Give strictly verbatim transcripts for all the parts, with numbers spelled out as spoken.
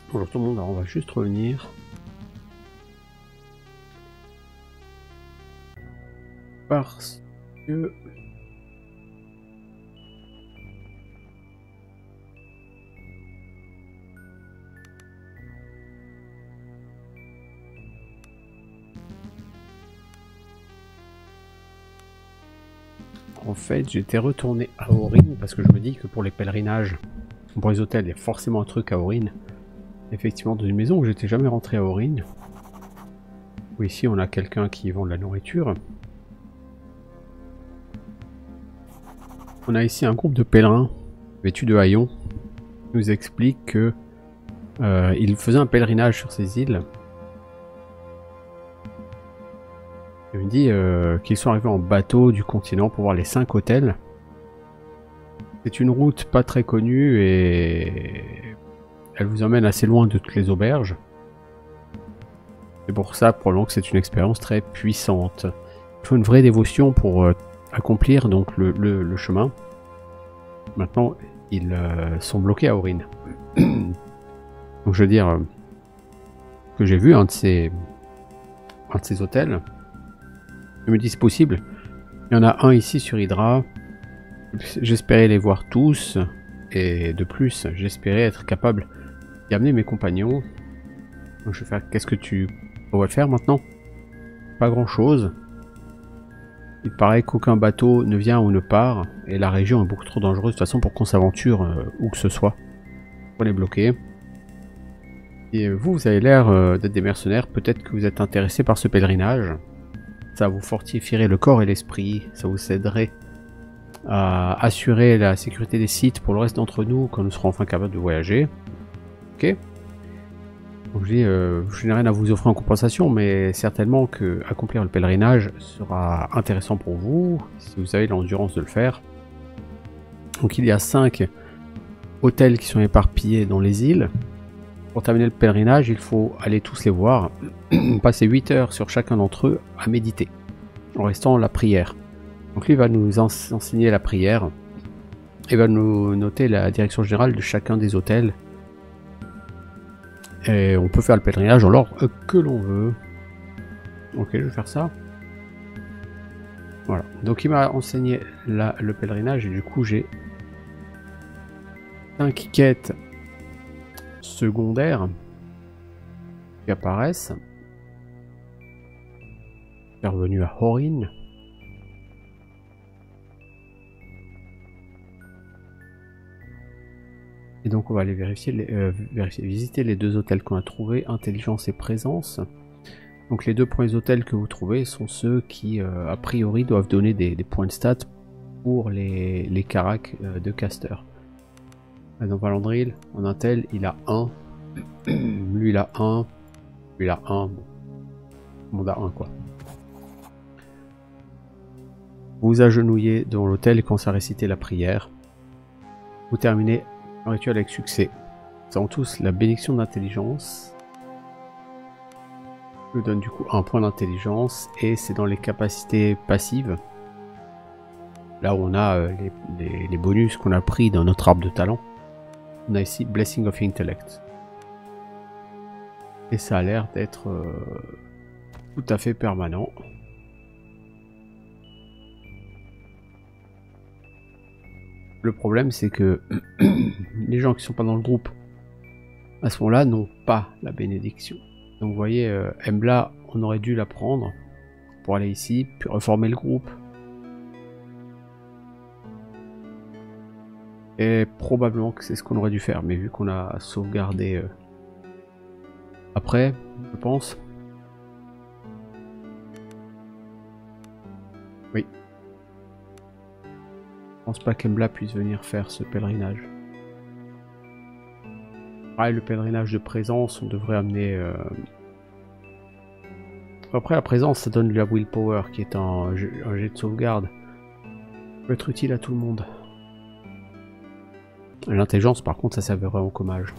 Bonjour tout le monde, alors on va juste revenir. Parce que... En fait, j'étais retourné à Aurine parce que je me dis que pour les pèlerinages, pour les hôtels, il y a forcément un truc à Aurine. Effectivement, dans une maison où j'étais jamais rentré à Aurine. Où ici on a quelqu'un qui vend de la nourriture. On a ici un groupe de pèlerins vêtus de haillons qui nous explique que euh, ils faisaient un pèlerinage sur ces îles. Il me dit euh, qu'ils sont arrivés en bateau du continent pour voir les cinq hôtels. C'est une route pas très connue et elle vous emmène assez loin de toutes les auberges. C'est pour ça, probablement, que c'est une expérience très puissante. Il faut une vraie dévotion pour euh, accomplir donc le, le, le chemin. Maintenant, ils euh, sont bloqués à Aurine. Donc je veux dire euh, que j'ai vu un de ces un de ces hôtels. Je me dis c'est possible. Il y en a un ici sur Hydra. J'espérais les voir tous. Et de plus, j'espérais être capable d'y amener mes compagnons. Donc je vais faire... Qu'est-ce que tu pourrais faire maintenant? Pas grand-chose. Il paraît qu'aucun bateau ne vient ou ne part. Et la région est beaucoup trop dangereuse de toute façon pour qu'on s'aventure euh, où que ce soit. On est bloqué. Et vous, vous avez l'air euh, d'être des mercenaires. Peut-être que vous êtes intéressés par ce pèlerinage. Ça vous fortifierait le corps et l'esprit. Ça vous aiderait à assurer la sécurité des sites pour le reste d'entre nous quand nous serons enfin capables de voyager. Ok. Donc je dis, euh, je n'ai rien à vous offrir en compensation, mais certainement que accomplir le pèlerinage sera intéressant pour vous, si vous avez l'endurance de le faire. Donc il y a cinq hôtels qui sont éparpillés dans les îles. Pour terminer le pèlerinage, il faut aller tous les voir, passer huit heures sur chacun d'entre eux à méditer, en restant la prière. Donc lui va nous enseigner la prière, et va nous noter la direction générale de chacun des hôtels. Et on peut faire le pèlerinage dans l'ordre que l'on veut. Ok, je vais faire ça. Voilà, donc il m'a enseigné la, le pèlerinage, et du coup j'ai cinq quêtes secondaires qui apparaissent. Bienvenue à Aurine. Et donc on va aller vérifier, les, euh, vérifier visiter les deux hôtels qu'on a trouvés, intelligence et présence. Donc les deux premiers hôtels que vous trouvez sont ceux qui euh, a priori doivent donner des, des points de stats pour les, les caracs euh, de caster. Dans Valandril, en un tel, il a un, lui il a un, lui il a un, bon. Tout le monde a un quoi. Vous vous agenouillez devant l'hôtel et commencez à réciter la prière. Vous terminez un rituel avec succès. Nous avons tous la bénédiction d'intelligence. Je vous donne du coup un point d'intelligence et c'est dans les capacités passives. Là où on a euh, les, les, les bonus qu'on a pris dans notre arbre de talent. On a ici Blessing of Intellect. Et ça a l'air d'être euh, tout à fait permanent. Le problème c'est que les gens qui sont pas dans le groupe à ce moment-là n'ont pas la bénédiction. Donc vous voyez, euh, Embla, on aurait dû la prendre pour aller ici, puis reformer le groupe. Et probablement que c'est ce qu'on aurait dû faire, mais vu qu'on a sauvegardé euh, après, je pense. Oui. Je pense pas qu'Embla puisse venir faire ce pèlerinage. Pareil, le pèlerinage de présence, on devrait amener... Euh... Après, la présence, ça donne de la willpower, qui est un jet, un jet de sauvegarde. Ça peut être utile à tout le monde. L'intelligence, par contre, ça s'avérerait en commage.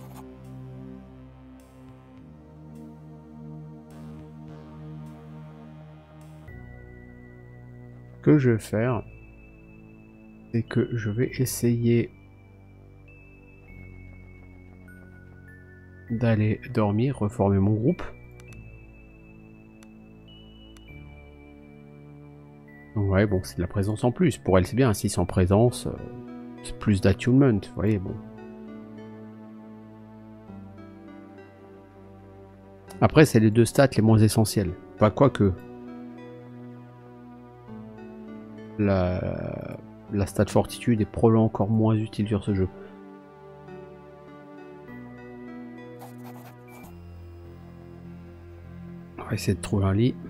Ce que je vais faire, c'est que je vais essayer d'aller dormir, reformer mon groupe. Ouais, bon, c'est de la présence en plus. Pour elle, c'est bien. Si sans présence, euh, c'est plus d'attunement. Vous voyez, bon. Après, c'est les deux stats les moins essentielles. Pas quoi que. La, la stat fortitude est probablement encore moins utile sur ce jeu. On va essayer de trouver un lit.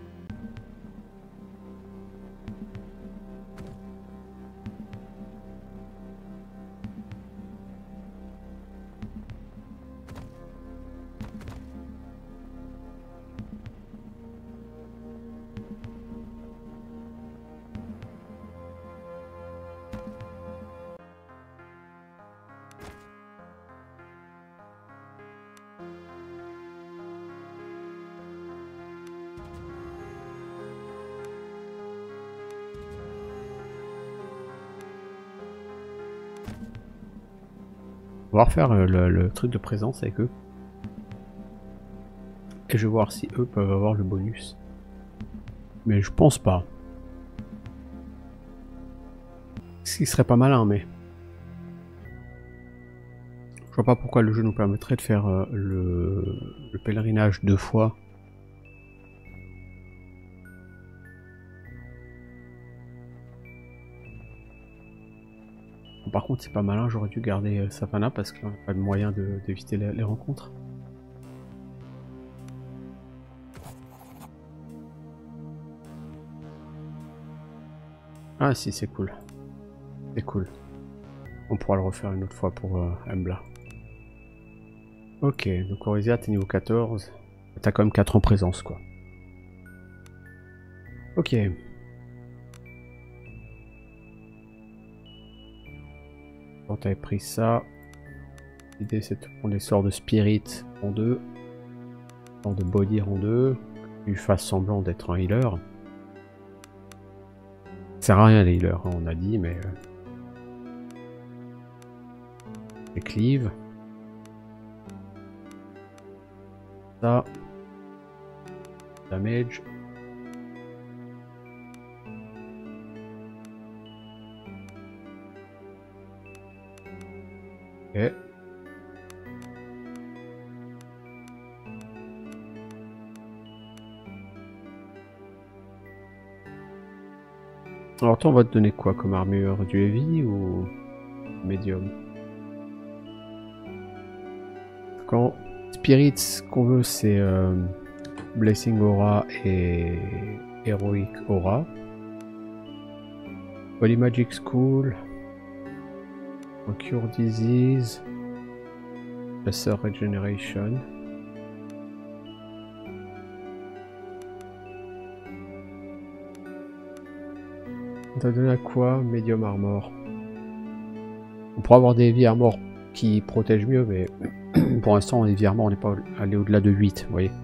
On va refaire le, le truc de présence avec eux. Et je vais voir si eux peuvent avoir le bonus. Mais je pense pas. Ce qui serait pas malin, mais... Je vois pas pourquoi le jeu nous permettrait de faire euh, le, le pèlerinage deux fois. Par contre, c'est pas malin, j'aurais dû garder euh, Savannah parce qu'il n'y a pas de moyen d'éviter les, les rencontres. Ah si, c'est cool. C'est cool. On pourra le refaire une autre fois pour euh, Embla. Ok, donc Orisia, t'es niveau quatorze. T'as quand même quatre en présence, quoi. Ok. Quand t'avais pris ça, l'idée c'est de prendre les sorts de Spirit en deux, sorts de Body en deux, que tu fasses semblant d'être un healer. Ça sert à rien les healers, hein, on a dit, mais... Euh... Les cleaves. Ça. Damage. Ok. Alors toi on va te donner quoi comme armure? Du heavy ou medium? Quand Spirits, ce qu'on veut c'est euh, Blessing Aura et Heroic Aura. Body Magic School. Cure Disease. Lesser Regeneration. On t'a donné à quoi? Medium Armor. On pourra avoir des Heavy Armor qui protègent mieux, mais pour l'instant, en Heavy Armor, on n'est pas allé au-delà de huit, vous voyez.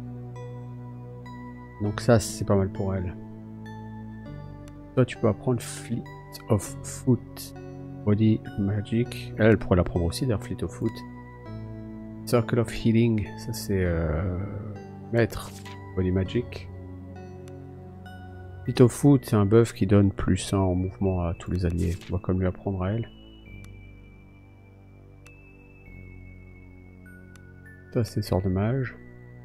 Donc ça, c'est pas mal pour elle. Toi, tu peux apprendre Fleet of Foot. Body Magic. Elle, elle pourrait l'apprendre aussi, d'ailleurs, Fleet of Foot. Circle of Healing, ça c'est euh, Maître. Body Magic. Fleet of Foot, c'est un buff qui donne plus un en mouvement à tous les alliés. On va comme lui apprendre à elle. Ça c'est sort de mage.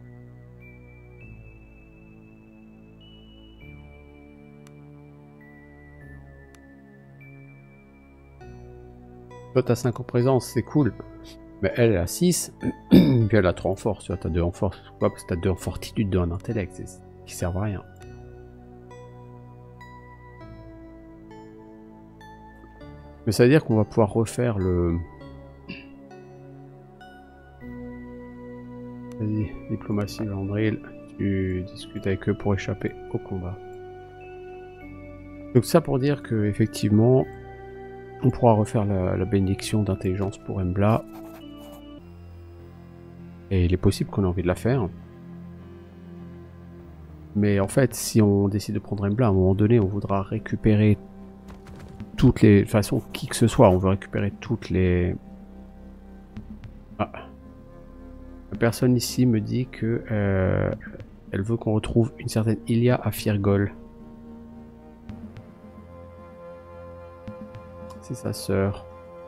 Toi t'as cinq en présence, c'est cool. Mais elle, elle a six, puis elle a trois en force, tu vois, t'as deux en force. Pourquoi? Parce que t'as deux en fortitude, deux en intellect, c'est qui servent à rien. Mais ça veut dire qu'on va pouvoir refaire le... Vas-y, diplomatie, Landril, tu discutes avec eux pour échapper au combat. Donc ça pour dire que effectivement, on pourra refaire la, la bénédiction d'intelligence pour Embla. Et il est possible qu'on ait envie de la faire. Mais en fait, si on décide de prendre Embla, à un moment donné, on voudra récupérer toutes les... De toute façon, qui que ce soit, on veut récupérer toutes les... Ah. personne ici me dit que euh, elle veut qu'on retrouve une certaine Ilia à Firgol. C'est sa sœur.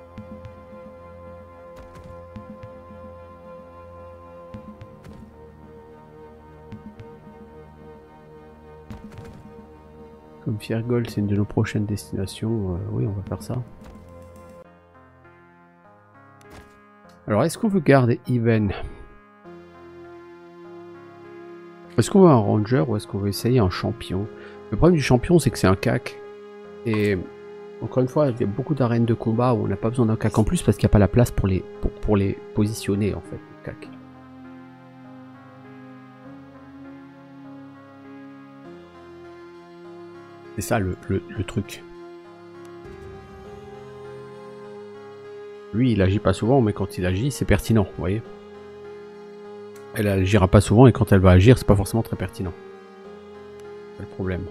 Comme Firgol, c'est une de nos prochaines destinations, euh, oui, on va faire ça. Alors, est-ce qu'on veut garder Even? Est-ce qu'on veut un ranger ou est-ce qu'on veut essayer un champion? Le problème du champion, c'est que c'est un C A C. Et encore une fois, il y a beaucoup d'arènes de combat où on n'a pas besoin d'un C A C en plus parce qu'il n'y a pas la place pour les, pour, pour les positionner, en fait, le C A C. C'est ça le, le, le truc. Lui, il agit pas souvent, mais quand il agit, c'est pertinent, vous voyez. Elle agira pas souvent, et quand elle va agir, c'est pas forcément très pertinent. C'est le problème.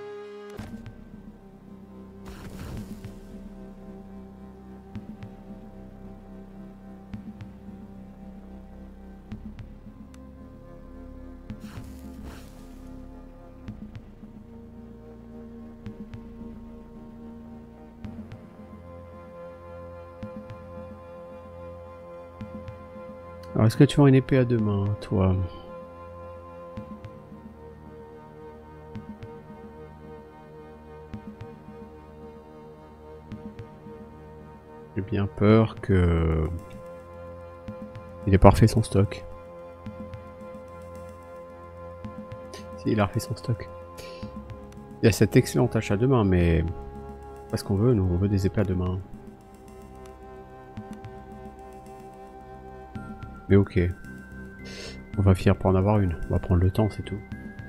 Alors, est-ce que tu vends une épée à deux mains, toi? J'ai bien peur que... il ait pas refait son stock. Si, il a refait son stock. Il y a cette excellente hache à deux mains, mais... pas ce qu'on veut, nous, on veut des épées à deux mains. Mais ok. On va finir par en avoir une. On va prendre le temps, c'est tout.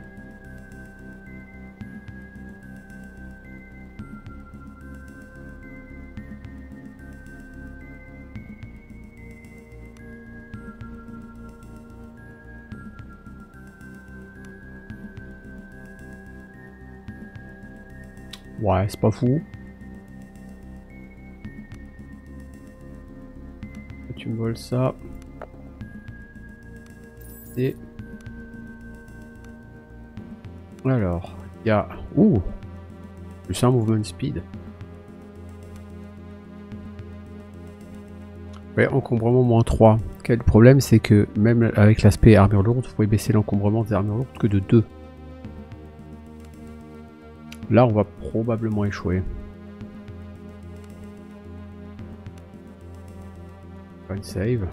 Ouais, c'est pas fou. Tu me voles ça. Et... alors, il y a... ouh, plus un movement speed. Ouais, encombrement moins trois. Quel problème, c'est que même avec l'aspect armure lourde, vous pouvez baisser l'encombrement des armures lourdes que de deux. Là, on va probablement échouer. Pas une save.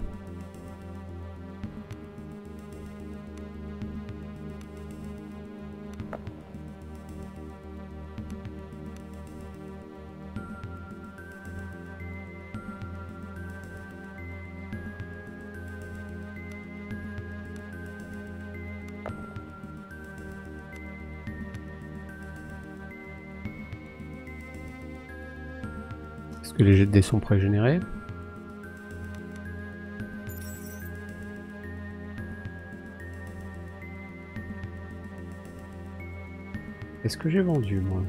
Est-ce que les jets de dés sont pré-générés? Est-ce que j'ai vendu, moi?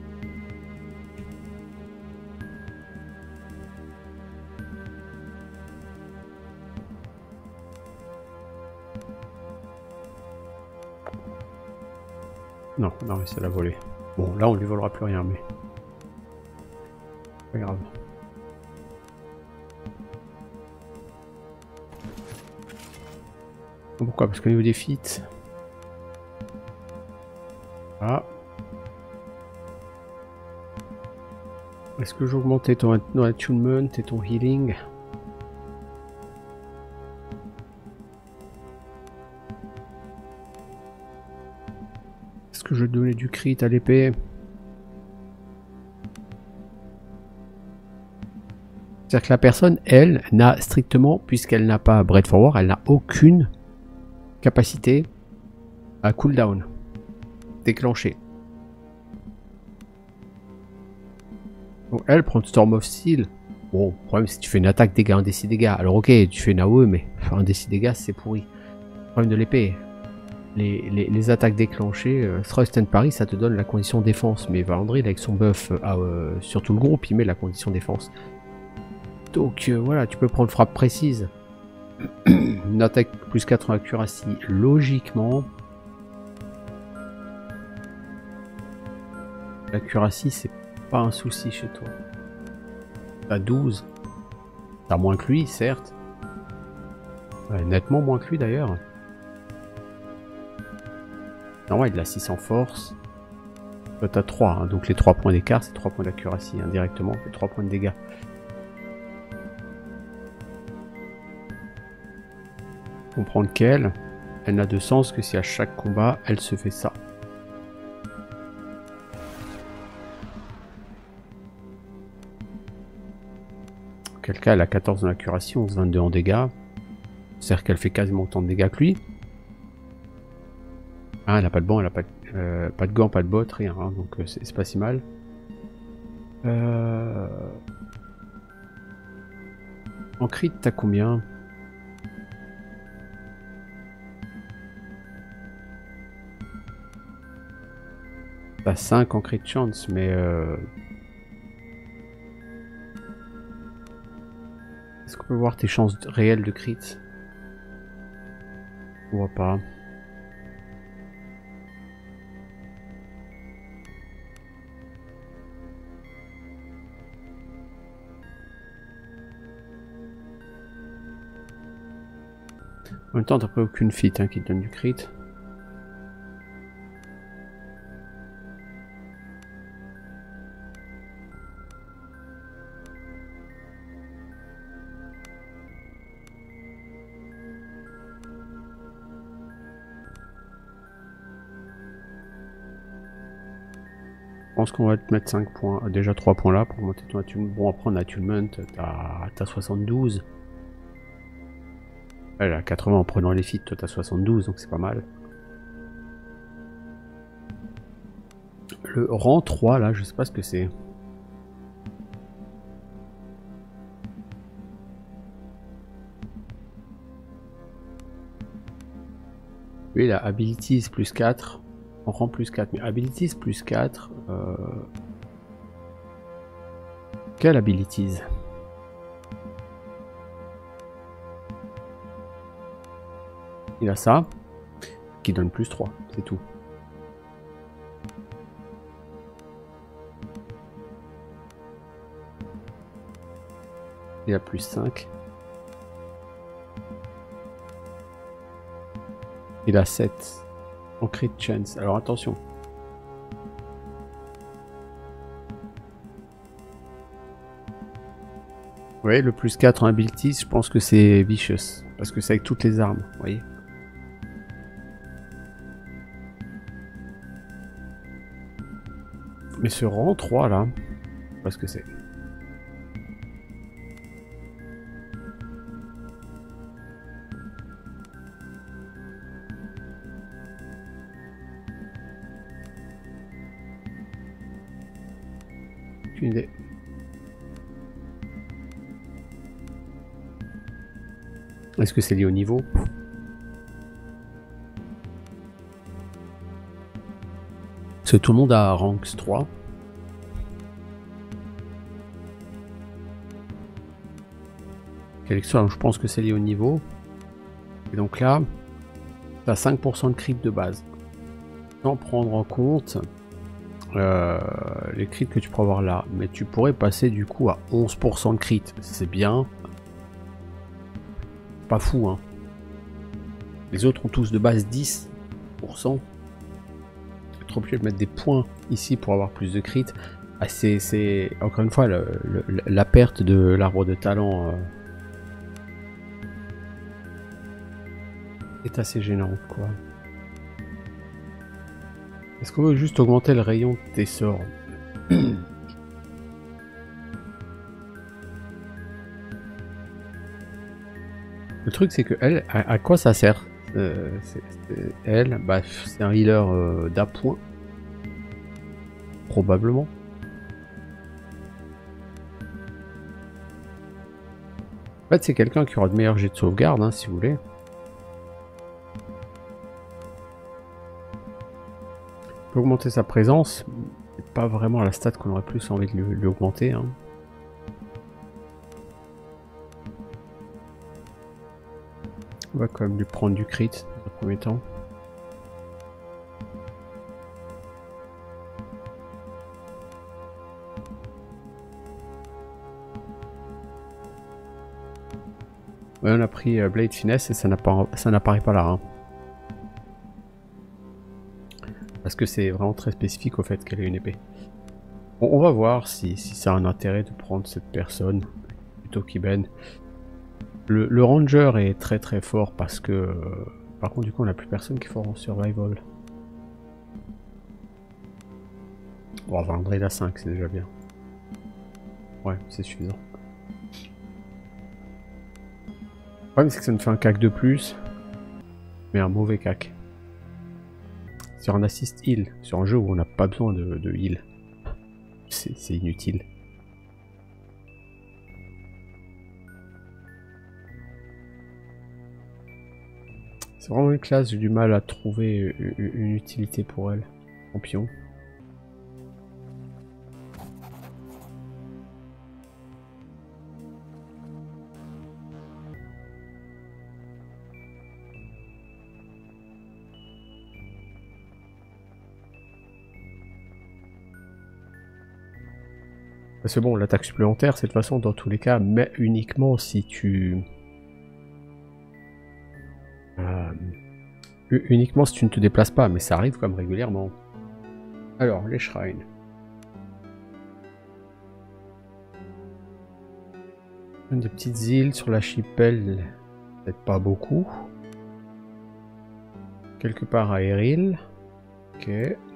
Non, non, mais c'est la volée. Bon, là, on lui volera plus rien, mais... pas grave. Pourquoi? Parce qu'au niveau des feats... ah. Est-ce que j'augmentais ton attunement et ton healing? Est-ce que je donnais du crit à l'épée? C'est-à-dire que la personne, elle, n'a strictement, puisqu'elle n'a pas Breath for War, elle n'a aucune capacité à cooldown, déclencher. Donc elle prend Storm of Steel. Bon, le problème c'est que tu fais une attaque dégâts, un D six dégâts. Alors ok, tu fais une A O E, mais faire un D six dégâts c'est pourri. Le problème de l'épée, les, les, les attaques déclenchées, euh, Thrust and Parry ça te donne la condition défense. Mais Valandril avec son buff euh, euh, sur tout le groupe, il met la condition défense. Donc euh, voilà, tu peux prendre frappe précise. une attaque plus quatre en accuracy, logiquement. L'accuracy, c'est pas un souci chez toi. T'as douze. T'as moins que lui, certes. Ouais, nettement moins que lui d'ailleurs. Non, ouais, il a six en force. Toi, t'as trois, hein, donc les trois points d'écart, c'est trois points d'accuracy, indirectement, c'est trois points de dégâts. Comprendre qu'elle, elle n'a de sens que si à chaque combat, elle se fait ça. Auquel cas, elle a quatorze en accuracy, onze, vingt-deux en dégâts. C'est-à-dire qu'elle fait quasiment autant de dégâts que lui. Ah, elle n'a pas de banc, elle n'a pas, euh, pas de gants, pas de bottes, rien, hein, donc euh, c'est pas si mal. Euh... En crit, t'as combien? T'as cinq en crit chance, mais... Euh... Est-ce qu'on peut voir tes chances réelles de crit? On voit pas. En même temps, t'as pas aucune feat hein, qui te donne du crit. Je pense qu'on va te mettre cinq points, déjà trois points là pour monter ton attunement. Bon, après en attunement, t'as soixante-douze. Elle a quatre-vingts en prenant les feats, toi t'as soixante-douze, donc c'est pas mal. Le rang trois là, je sais pas ce que c'est. Lui il a abilities plus quatre, en rang plus quatre, mais abilities plus quatre... Euh... Quelle abilities? Il a ça, qui donne plus trois, c'est tout. Il a plus cinq. Il a sept. En crit chance. Alors attention. Vous voyez, le plus quatre en abilities, je pense que c'est vicious. Parce que c'est avec toutes les armes, vous voyez. Mais ce rang trois là, je sais pas ce que c'est. Aucune idée. Est-ce que c'est lié au niveau? Parce que tout le monde a ranks trois. Quelle histoire, je pense que c'est lié au niveau. Et donc là, tu as cinq pour cent de crit de base. Sans prendre en compte euh, les crits que tu pourras avoir là. Mais tu pourrais passer du coup à onze pour cent de crit. C'est bien. Pas fou, hein. Les autres ont tous de base dix pour cent. Trop obligé de mettre des points ici pour avoir plus de crit. Ah, c'est encore une fois le, le, la perte de l'arbre de talent euh, est assez gênante, quoi. Est-ce qu'on veut juste augmenter le rayon de tes sorts? Le truc c'est que elle, à, à quoi ça sert? euh, c'est, c'est, Elle, bah, c'est un healer euh, d'appoint. Probablement. En fait, c'est quelqu'un qui aura de meilleurs jets de sauvegarde, hein, si vous voulez. On peut augmenter sa présence. C'est pas vraiment la stat qu'on aurait plus envie de lui, lui augmenter. Hein. On va quand même lui prendre du crit dans le premier temps. Ouais, on a pris euh, Blade Finesse et ça n'apparaît pas là. Hein. Parce que c'est vraiment très spécifique au fait qu'elle ait une épée. Bon, on va voir si, si ça a un intérêt de prendre cette personne plutôt qu'Iben. Le, le Ranger est très très fort parce que... Euh, par contre du coup on n'a plus personne qui est fort en survival. Bon, on va avoir un Raid à cinq, c'est déjà bien. Ouais, c'est suffisant. Le problème c'est que ça nous fait un cac de plus. Mais un mauvais cac. Sur un assist heal, sur un jeu où on n'a pas besoin de, de heal. C'est inutile. C'est vraiment une classe, j'ai du mal à trouver une, une utilité pour elle. Champion. Parce que bon, l'attaque supplémentaire, c'est de toute façon dans tous les cas, mais uniquement si tu... Euh, uniquement si tu ne te déplaces pas, mais ça arrive comme régulièrement. Alors, les shrines. Une des petites îles sur l'archipel, peut-être pas beaucoup. Quelque part à Eril. Ok.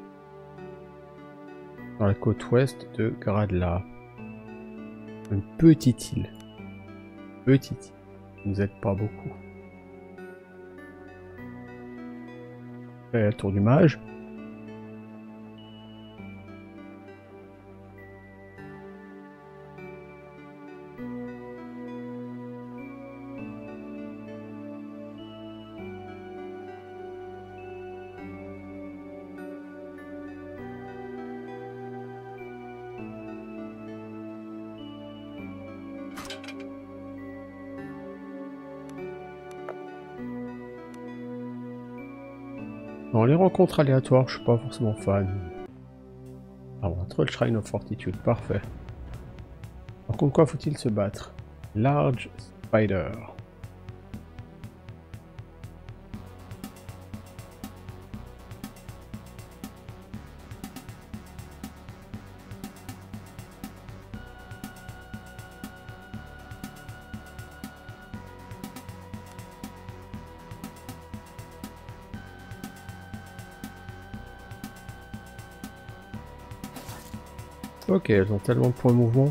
Dans la côte ouest de Gradla. Une petite île. Petite île. Ça nous aide pas beaucoup. Et la tour du mage. Dans les rencontres aléatoires, je suis pas forcément fan. Alors, on va trouver le Shrine of Fortitude, parfait. Par contre, quoi faut-il se battre? Large Spider. Ok, elles ont tellement de points de mouvement.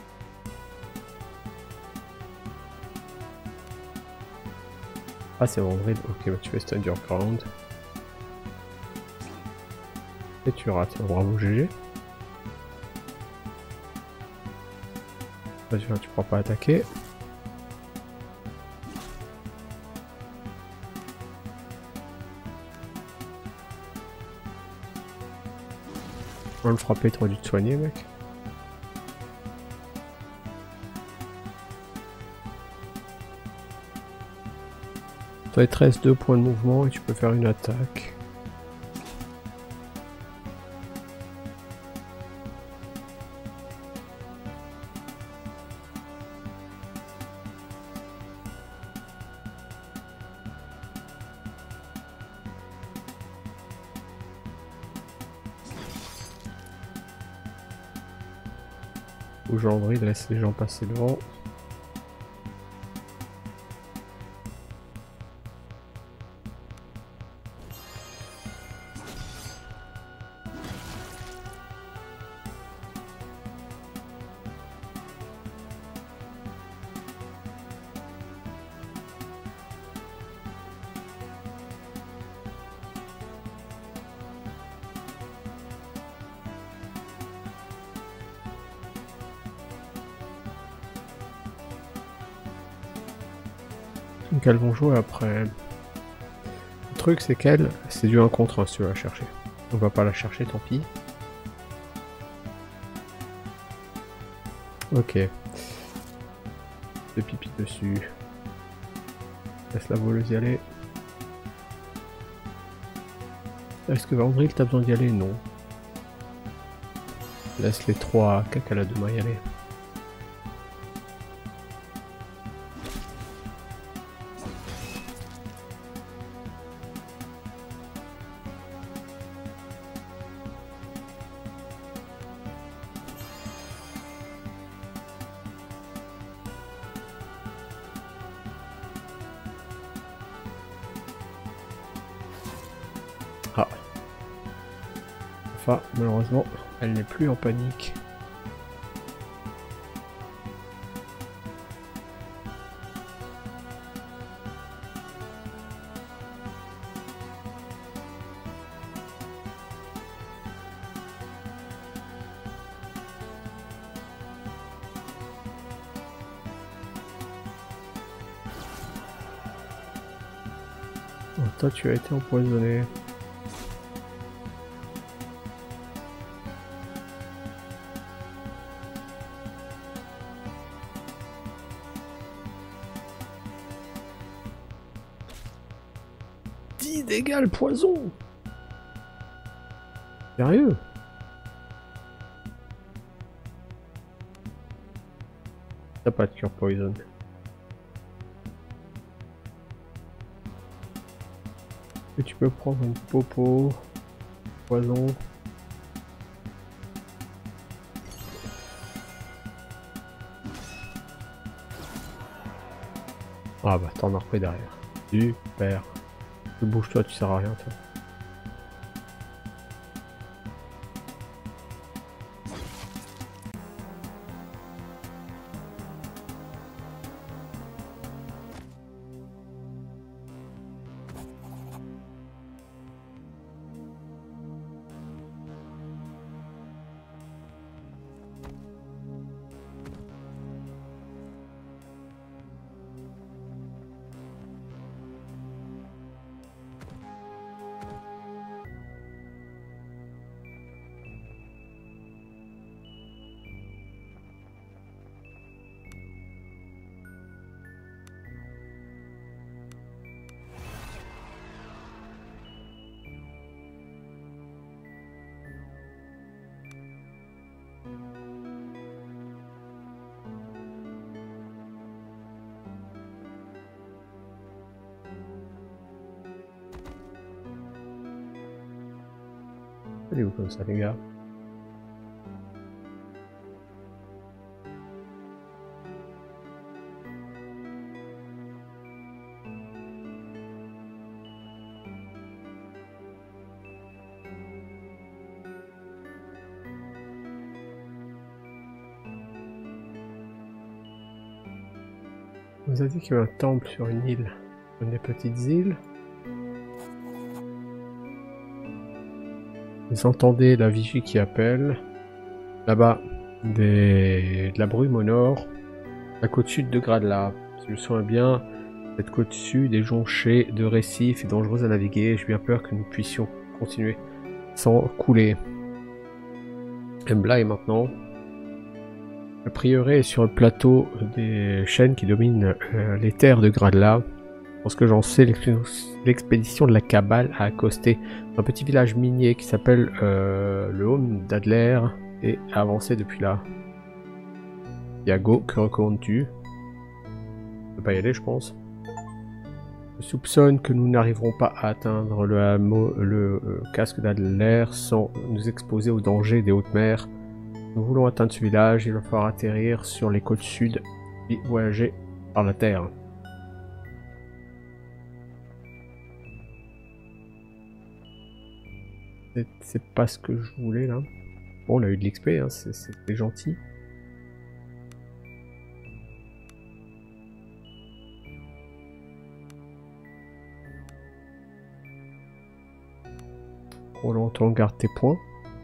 Ah, c'est vrai. Ok, bah tu fais stand your ground. Et tu rates. Bravo, G G. Là, tu, tu pourras pas attaquer. On va le frapper, t'aurais dû te soigner, mec. Toi, il te reste deux points de mouvement et tu peux faire une attaque. Ou Gendry, laisse les gens passer devant. Donc elles vont jouer après. Le truc c'est qu'elle, c'est du un contre un si tu veux la chercher. On va pas la chercher, tant pis. Ok. Le pipi dessus. laisse la voleuse y aller. Est-ce que Vandril t'as besoin d'y aller? Non. Laisse les trois Kakala demain y aller. Ah. Enfin, malheureusement, elle n'est plus en panique. Oh, toi, tu as été empoisonné. dix dégâts le poison. Sérieux? T'as pas de cure poison. Et tu peux prendre une popo poison. Ah bah t'en as repris derrière. Super. Bouge-toi, tu sers à rien toi. Allez-vous comme ça les gars? On nous a dit qu'il y avait un temple sur une île, une des petites îles. Vous entendez la vigie qui appelle. Là-bas, des... de la brume au nord. La côte sud de Gradla. Si je me souviens bien, cette côte sud est jonchée de récifs et dangereuse à naviguer. J'ai bien peur que nous puissions continuer sans couler. Embla est maintenant. Le prieuré est sur le plateau des chênes qui dominent euh, les terres de Gradla. Pour ce que j'en sais, l'expédition de la Cabale a accosté un petit village minier qui s'appelle euh, le Home d'Adler et a avancé depuis là. Yago, que recommandes-tu? On peut pas y aller, je pense. Je soupçonne que nous n'arriverons pas à atteindre le hameau, le euh, casque d'Adler sans nous exposer aux dangers des hautes mers. Nous voulons atteindre ce village, il va falloir atterrir sur les côtes sud et voyager par la terre. C'est pas ce que je voulais là. Bon, on a eu de l'X P, hein, c'était gentil. Pour longtemps, garde tes points.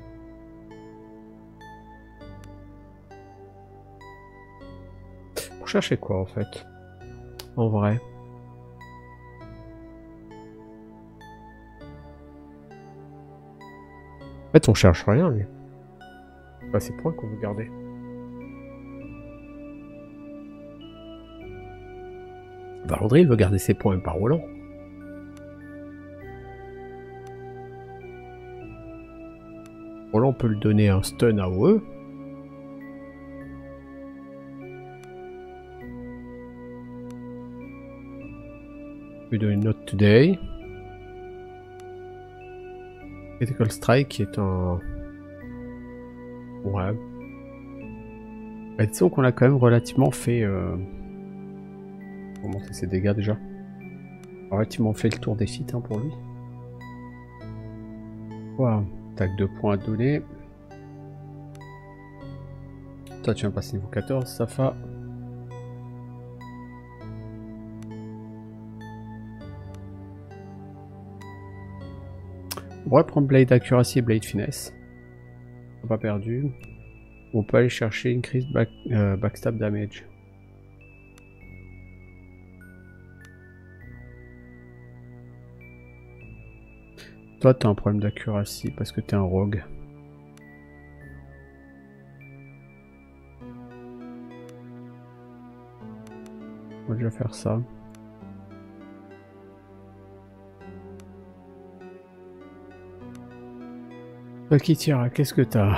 Pour chercher quoi en fait? En vrai. En fait, on cherche rien, lui. C'est pas ces points qu'on veut garder. Valandry veut garder ses points par Roland. Roland peut lui donner un stun à O E. Lui donner une note today. Critical Strike qui est un... Ouais. Bah, disons qu'on a quand même relativement fait... Euh... Comment monter ses dégâts déjà. Relativement fait le tour des sites hein, pour lui. Wow. Tac, deux points à donner. Toi tu viens passer niveau quatorze, Safa. On pourrait prendre Blade Accuracy et Blade Finesse. Pas perdu. On peut aller chercher Increased back, euh, Backstab Damage. Toi t'as un problème d'accuracy parce que t'es un rogue. On va déjà faire ça. Ok Tira, qu'est-ce que t'as?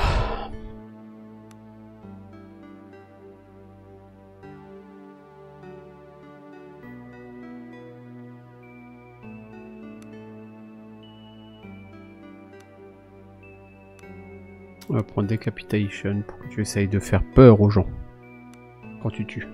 On va prendre Decapitation pour que tu essayes de faire peur aux gens quand tu tues.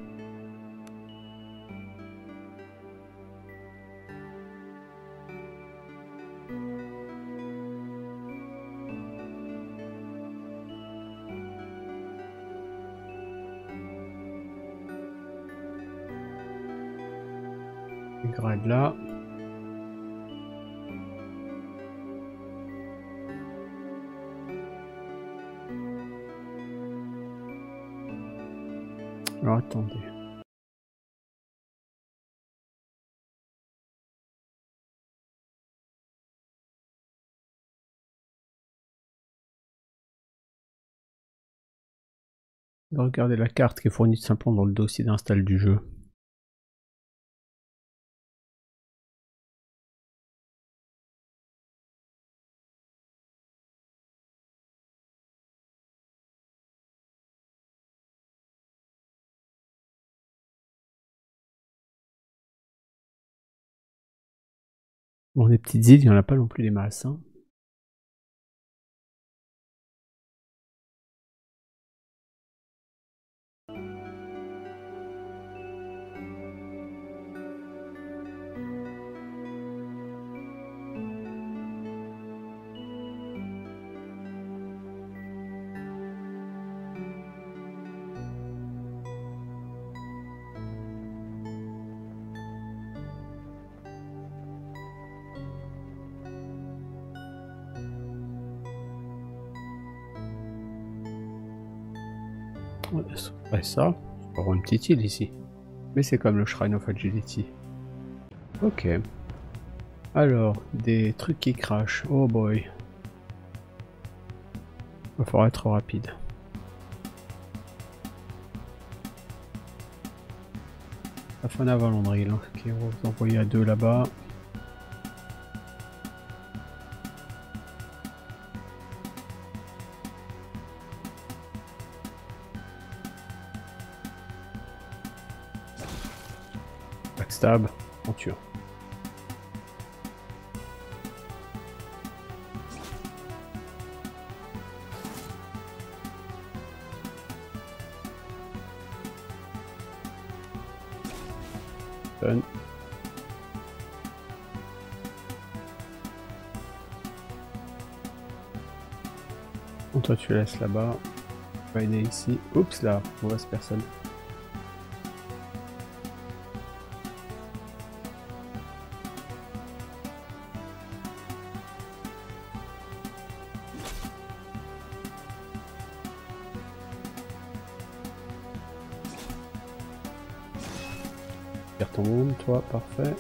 Grade là. Alors attendez. Regardez la carte qui est fournie simplement dans le dossier d'install du jeu. Bon, des petites îles, il n'y en a pas non plus des masses. Hein. Ouais, ça, on va avoir une petite île ici. Mais c'est comme le Shrine of Agility. Ok. Alors, des trucs qui crachent. Oh boy. Il va falloir être rapide. La fin d'Avalandry, là. Ok, on va vous envoyer à deux là-bas. Backstab, on tue. Done. Bon, toi tu laisses là-bas. On va aider ici. Oups là, mauvaise personne. Ton monde, toi, parfait.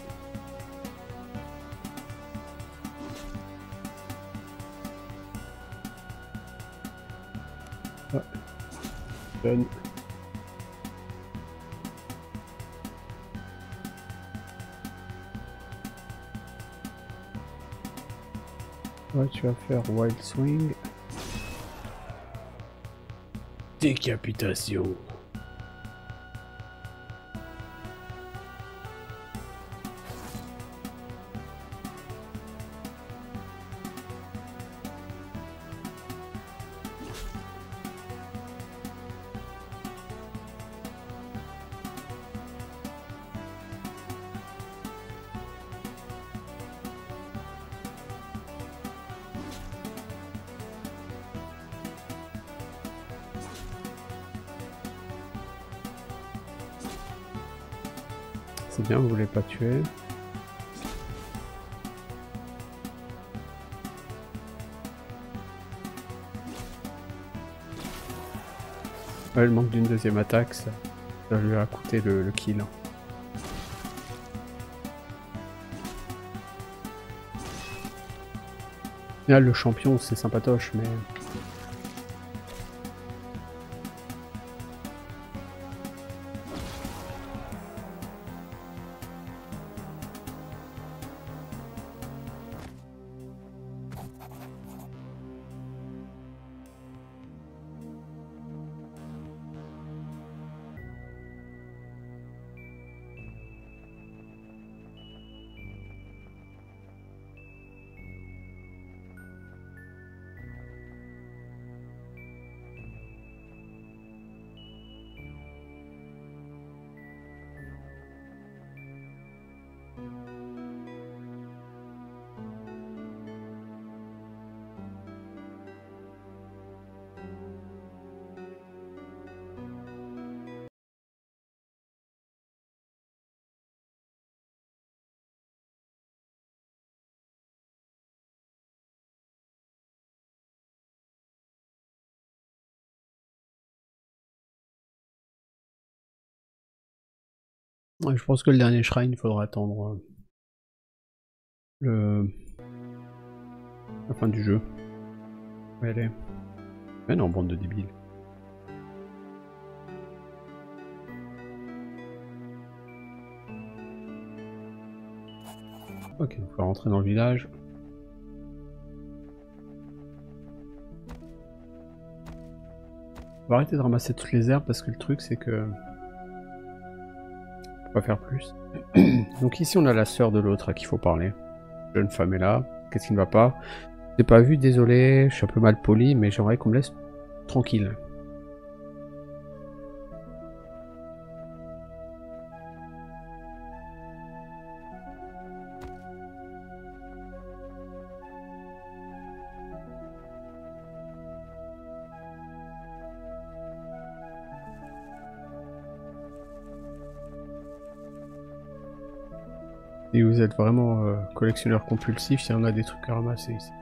Ah. Bonne. Ouais, tu vas faire Wild Swing. Décapitation. C'est bien, vous voulez pas tuer. Ouais, le manque d'une deuxième attaque, ça, ça lui a coûté le, le kill. Là, le champion, c'est sympatoche, mais... Ouais, je pense que le dernier shrine, il faudra attendre euh, le... la fin du jeu. Où elle est. Mais non, bande de débiles. Ok, on va rentrer dans le village. On va arrêter de ramasser toutes les herbes parce que le truc c'est que... on peut pas faire plus. Donc ici on a la sœur de l'autre à qui il faut parler. La jeune femme est là. Qu'est-ce qui ne va pas? J'ai pas vu, désolé, je suis un peu mal poli, mais j'aimerais qu'on me laisse tranquille. Si vous êtes vraiment euh, collectionneur compulsif, il y en a des trucs à ramasser ici.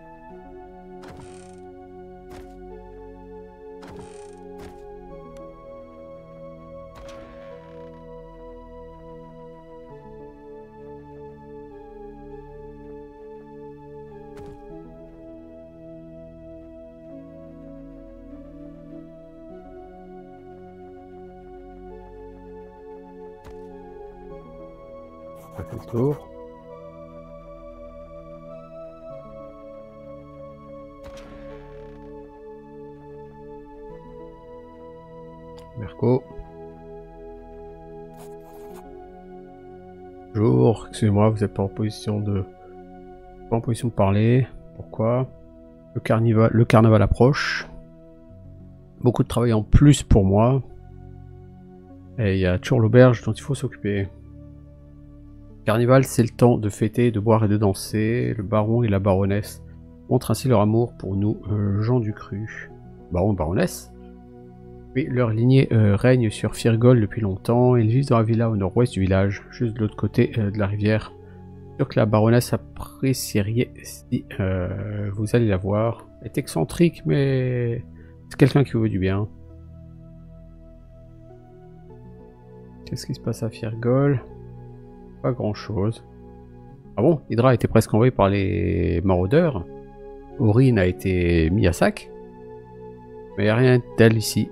Ça fait le tour. Merco. Bonjour, excusez-moi, vous n'êtes pas en position de... pas en position de parler. Pourquoi? Le carnaval, le carnaval approche. Beaucoup de travail en plus pour moi. Et il y a toujours l'auberge dont il faut s'occuper. Carnival, c'est le temps de fêter, de boire et de danser. Le baron et la baronesse montrent ainsi leur amour pour nous, euh, gens du cru. Baron et baronesse? Oui, leur lignée euh, règne sur Firgol depuis longtemps. Ils vivent dans la villa au nord-ouest du village, juste de l'autre côté euh, de la rivière. Sûr que la baronesse apprécierait si euh, vous allez la voir. Elle est excentrique, mais c'est quelqu'un qui vous veut du bien. Qu'est-ce qui se passe à Firgol? Pas grand-chose. Ah bon? Hydra a été presque envoyé par les maraudeurs. Aurine a été mis à sac. Mais il n'y a rien d'elle ici.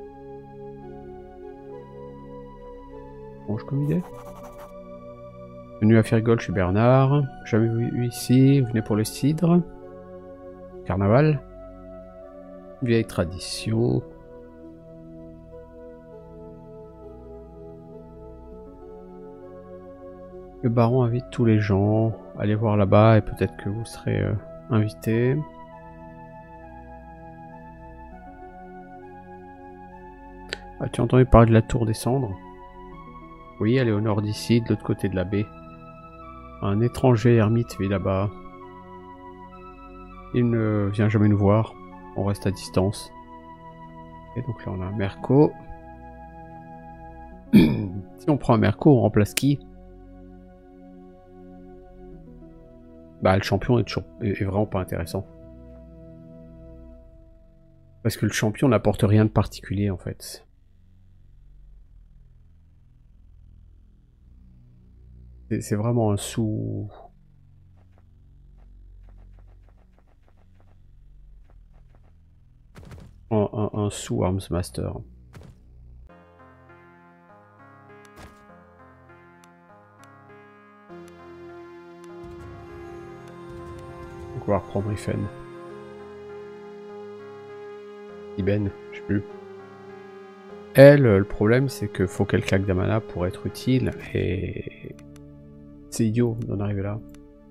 Mange comme idée. Bienvenue à Firgol, je suis Bernard. Jamais vu ici, venez pour le cidre. Carnaval. Vieille tradition. Le baron invite tous les gens. Allez voir là-bas et peut-être que vous serez euh, invités. As-tu entendu parler de la tour des cendres? Oui, elle est au nord d'ici, de l'autre côté de la baie. Un étranger ermite vit là-bas. Il ne vient jamais nous voir. On reste à distance. Et donc là on a un Merco. Si on prend un Merco, on remplace qui? Bah le champion est, toujours, est vraiment pas intéressant. Parce que le champion n'apporte rien de particulier en fait. C'est vraiment un sous... Un, un, un sous Arms Master. Donc on va reprendre Ifen. Iben, je sais plus. Elle, le problème c'est que faut qu'elle claque de mana pour être utile et... C'est idiot d'en arriver là.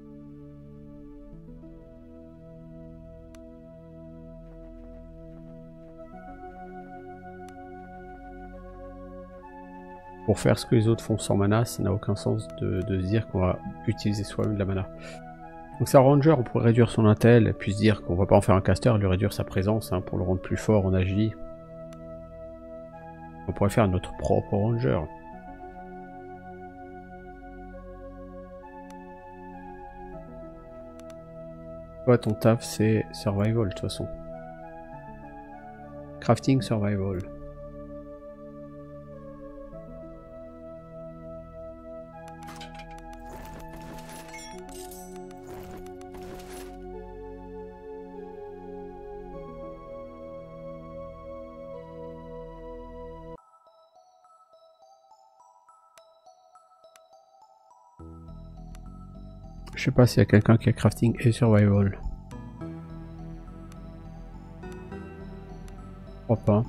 Pour faire ce que les autres font sans mana, ça n'a aucun sens de, de se dire qu'on va utiliser soi-même de la mana. Donc c'est un ranger, on pourrait réduire son intel, et puis se dire qu'on va pas en faire un caster, lui réduire sa présence hein, pour le rendre plus fort en agi. On pourrait faire notre propre ranger. Toi, ton taf, c'est survival de toute façon. Crafting survival. Je sais pas s'il y a quelqu'un qui a crafting et survival. Je crois pas.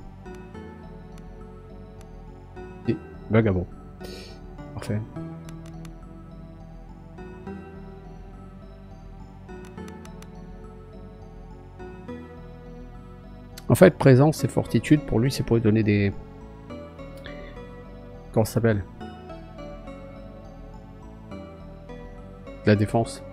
Et vagabond. Parfait. En fait, présence et fortitude, pour lui, c'est pour lui donner des... Comment ça s'appelle? La défense.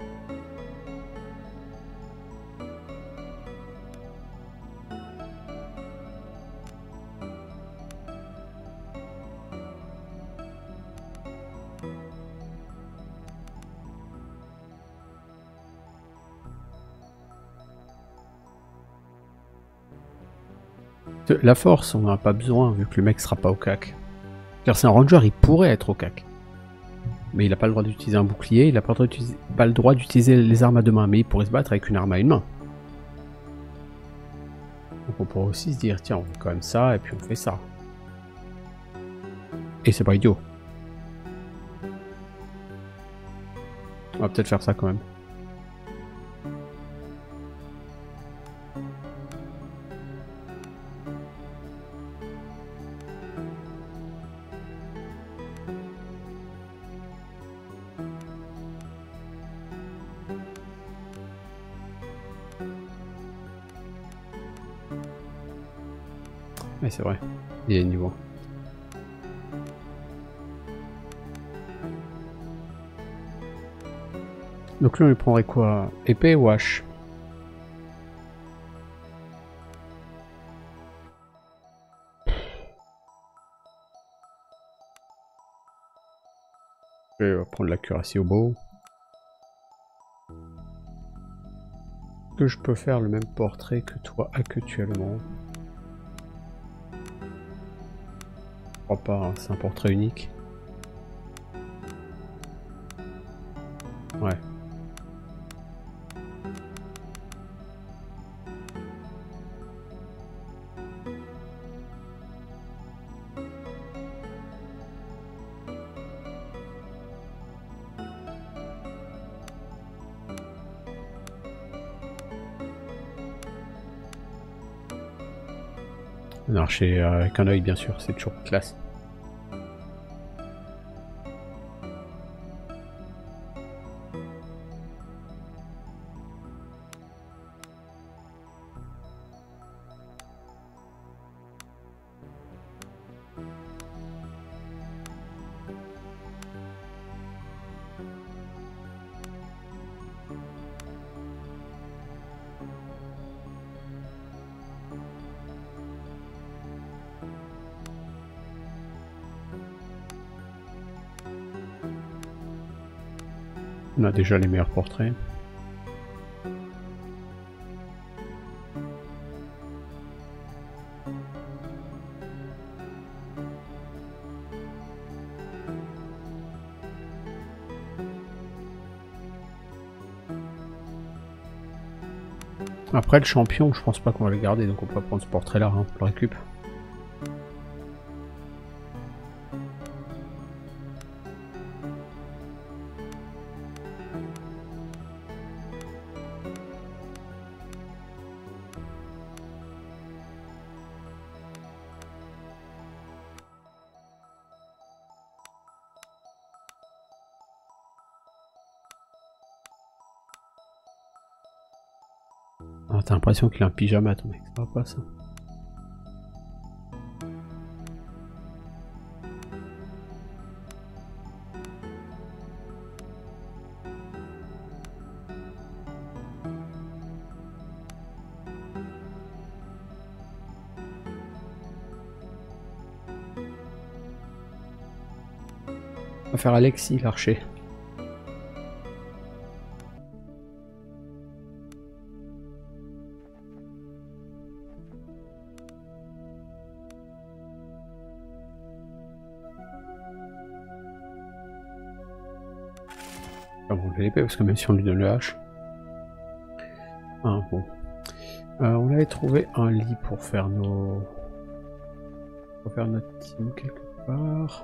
La force, on n'en a pas besoin vu que le mec sera pas au cac. Car c'est un ranger, il pourrait être au cac. Mais il n'a pas le droit d'utiliser un bouclier, il n'a pas, pas le droit d'utiliser les armes à deux mains, mais il pourrait se battre avec une arme à une main. Donc on pourrait aussi se dire, tiens, on fait quand même ça, et puis on fait ça. Et c'est pas idiot. On va peut-être faire ça quand même. Ouais, c'est vrai. Il y a un niveau. Donc là, on lui prendrait quoi? Épée ou hache? Je vais prendre l'accuracy au bow. Que je peux faire le même portrait que toi actuellement? Je crois pas, hein, c'est un portrait unique. Ouais. Un archer euh, avec un œil, bien sûr, c'est toujours classe. On a déjà les meilleurs portraits. Après le champion, je pense pas qu'on va le garder, donc on peut prendre ce portrait là hein, pour le récup. Ah, t'as l'impression qu'il a un pyjama ton mec, ça va pas ça. On va faire Alexis l'archer. On va enlever l'épée parce que même si on lui donne le hache. Ah bon. Euh, on avait trouvé un lit pour faire nos... Pour faire notre team quelque part.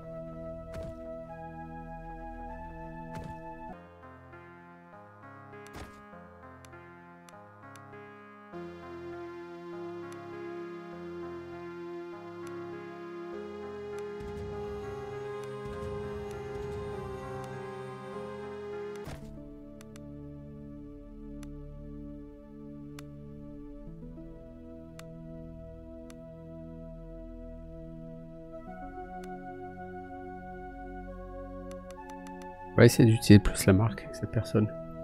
On va essayer d'utiliser plus la marque avec cette personne.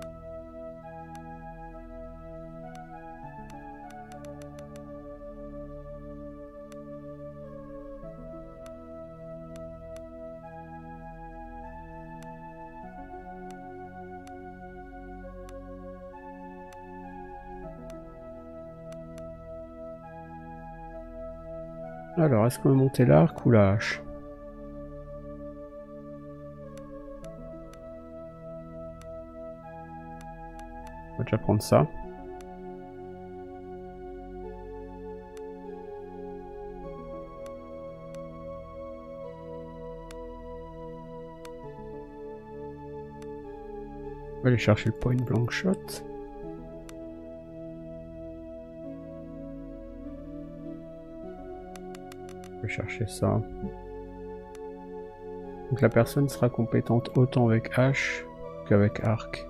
Alors, est-ce qu'on va monter l'arc ou la hache? On va déjà prendre ça. On va aller chercher le point blank shot. On va chercher ça. Donc la personne sera compétente autant avec hache qu'avec arc.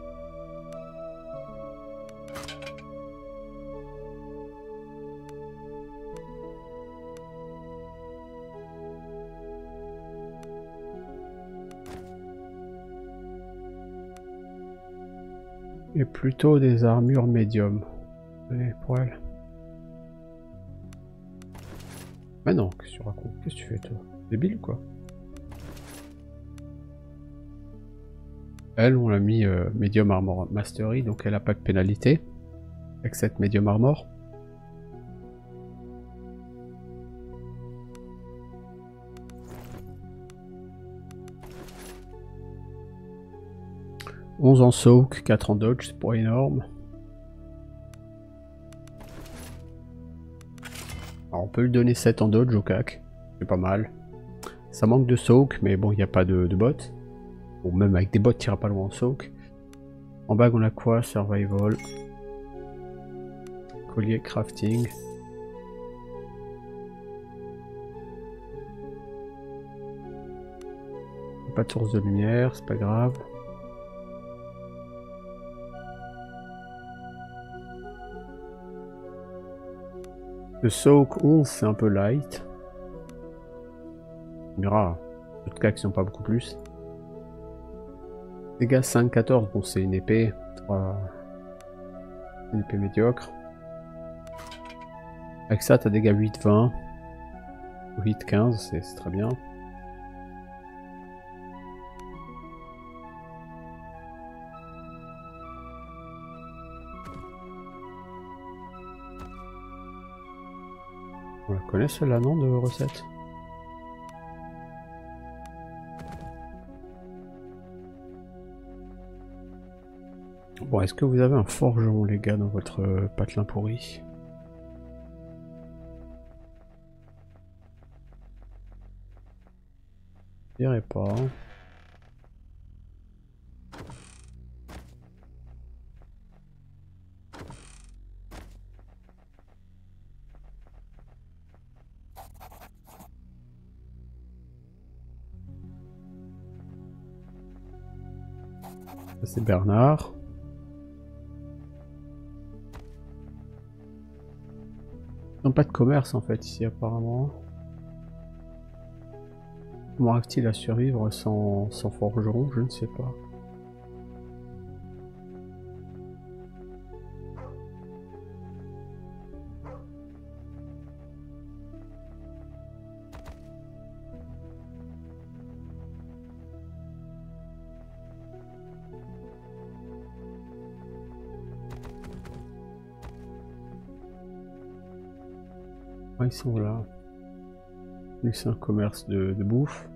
Et plutôt des armures médium. Allez, pour elle. Bah non, qu'est-ce que tu racontes? Qu'est-ce que tu fais toi? Débile quoi? Elle, on l'a mis euh, Medium Armor Mastery, donc elle a pas de pénalité. Avec cette Medium Armor. onze en soak, quatre en dodge, c'est pas énorme. Alors on peut lui donner sept en dodge au cac, c'est pas mal. Ça manque de soak, mais bon, il n'y a pas de, de bot. Bon, même avec des bots, tu iras pas loin en soak. En bague, on a quoi? Survival. Collier crafting. pas de source de lumière, c'est pas grave. Le soak onze c'est un peu light. On verra. D'autres cas qui sont pas beaucoup plus. Dégâts cinq quatorze, bon c'est une épée. trois... Une épée médiocre. Avec ça t'as dégâts huit vingt. huit quinze, c'est très bien. On la connaît celle-là, non, de recette? Bon, est-ce que vous avez un forgeron, les gars, dans votre euh, patelin pourri? Je dirais pas. Ça c'est Bernard. Ils n'ont pas de commerce en fait ici apparemment. Comment arrive-t-il à survivre sans, sans forgeron? Je ne sais pas. Ah, ils sont là. Lui c'est un commerce de, de bouffe.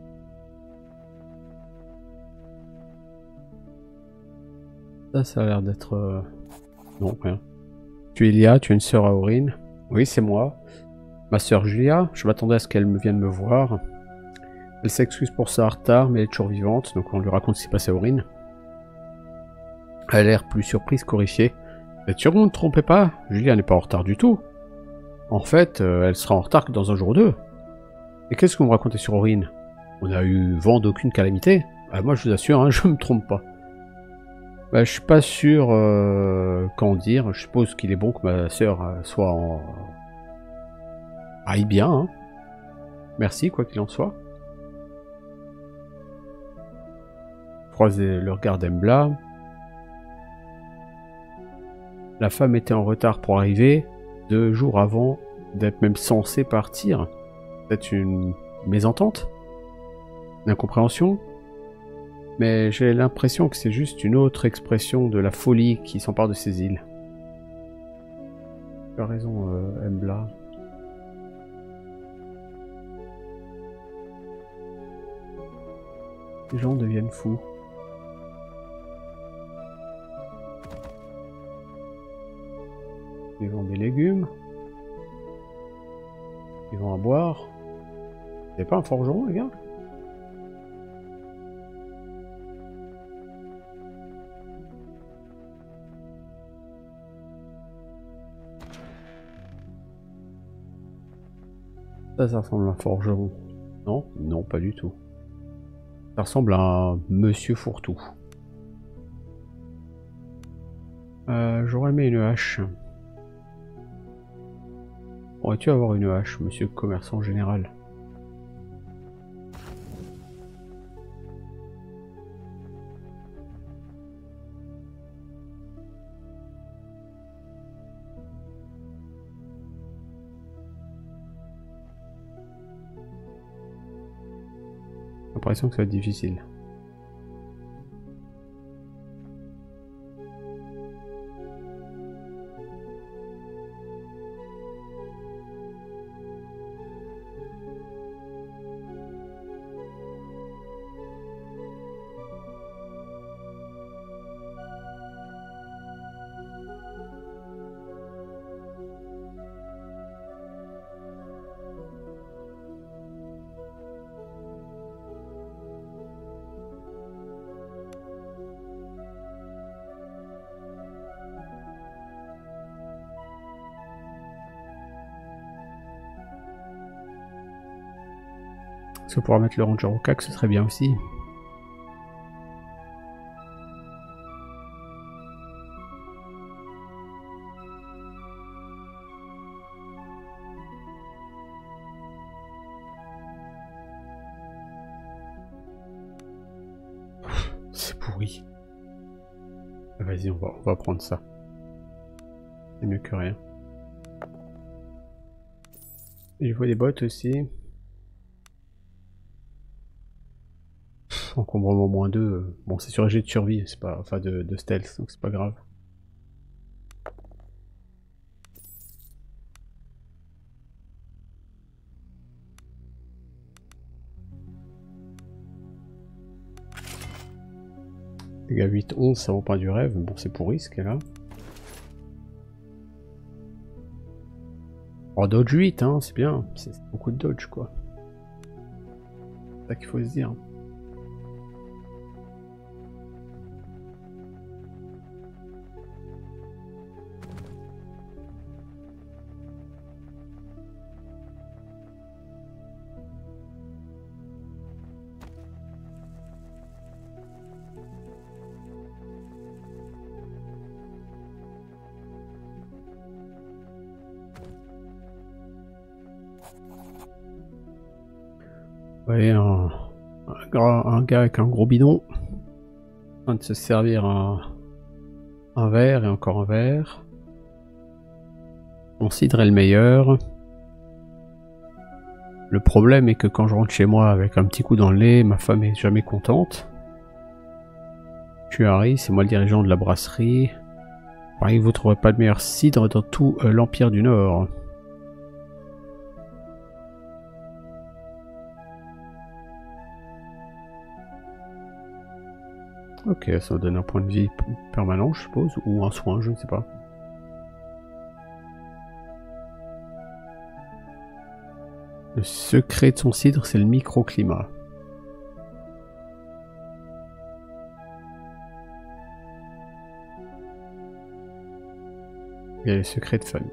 Ça, ça a l'air d'être... Euh... Non, rien. Tu es Elia, tu as une sœur à Aurine. Oui, c'est moi. Ma sœur Julia, je m'attendais à ce qu'elle me vienne me voir. Elle s'excuse pour sa retard, mais elle est toujours vivante, donc on lui raconte ce qui s'est passé à Aurine. Elle a l'air plus surprise qu'horrifiée. Êtes sûr que vous ne trompez pas? Julia n'est pas en retard du tout. En fait, euh, elle sera en retard que dans un jour ou deux. Et qu'est-ce que vous me racontez sur Aurine? On a eu vent d'aucune calamité. Ah, moi je vous assure, hein, je me trompe pas. Bah, je suis pas sûr euh, qu'en dire. Je suppose qu'il est bon que ma sœur euh, soit en... aille bien. Hein. Merci, quoi qu'il en soit. Croisez le regard d'Embla. La femme était en retard pour arriver, deux jours avant d'être même censée partir. C'est une mésentente? Une incompréhension? Mais j'ai l'impression que c'est juste une autre expression de la folie qui s'empare de ces îles. Tu as raison, euh, Embla. Les gens deviennent fous. Ils vendent des légumes. Ils vont à boire. Vous pas un forgeron, les gars? Ça, ça ressemble à un forgeron. Non? Non, pas du tout. Ça ressemble à un Monsieur Fourtou. Euh, J'aurais aimé une hache. Aurais-tu avoir une hache, monsieur le commerçant général? J'ai l'impression que ça va être difficile. Est-ce que pouvoir mettre le ranger au cac, ce serait bien aussi. C'est pourri. Vas-y, on va, on va prendre ça. C'est mieux que rien. Et je vois des bottes aussi. Pff, encombrement moins deux. Bon, c'est sur un jet de survie, c'est pas, enfin de, de stealth, donc c'est pas grave. Dégâts huit onze, ça vaut pas du rêve. Bon, c'est pourri ce qu'elle a. Oh, dodge huit, hein, c'est bien. C'est beaucoup de dodge, quoi. C'est ça qu'il faut se dire. Ouais, un, un, un gars avec un gros bidon, en train de se servir un, un verre et encore un verre. Mon cidre est le meilleur. Le problème est que quand je rentre chez moi avec un petit coup dans le nez, ma femme est jamais contente. Je suis Harry, c'est moi le dirigeant de la brasserie. Pareil, vous trouverez pas de meilleur cidre dans tout euh, l'Empire du Nord. Ok, ça me donne un point de vie permanent, je suppose, ou un soin, je ne sais pas. Le secret de son cidre, c'est le microclimat. Il y a les secrets de famille.